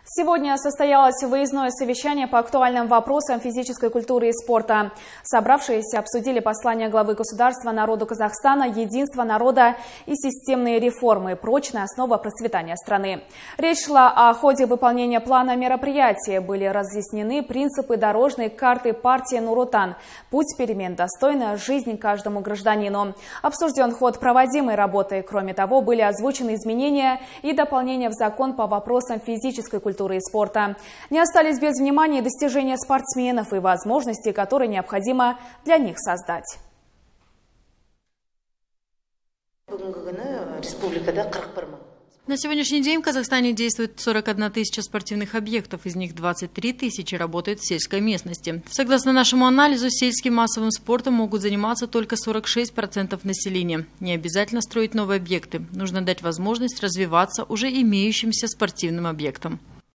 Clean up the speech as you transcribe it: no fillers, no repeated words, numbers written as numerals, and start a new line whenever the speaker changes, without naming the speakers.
Сегодня состоялось выездное совещание по актуальным вопросам физической культуры и спорта. Собравшиеся обсудили послание главы государства народу Казахстана, единство народа и системные реформы, прочная основа процветания страны. Речь шла о ходе выполнения плана мероприятия. Были разъяснены принципы дорожной карты партии Нур-Отан. Путь перемен, достойная жизнь каждому гражданину. Обсужден ход проводимой работы. Кроме того, были озвучены изменения и дополнения в закон по вопросам физической культуры и спорта. Не остались без внимания достижения спортсменов и возможности, которые необходимо для них создать.
На сегодняшний день в Казахстане действует 41 тысяча спортивных объектов, из них 23 тысячи работают в сельской местности. Согласно нашему анализу, сельским массовым спортом могут заниматься только 46% населения. Не обязательно строить новые объекты, нужно дать возможность развиваться уже имеющимся спортивным объектам.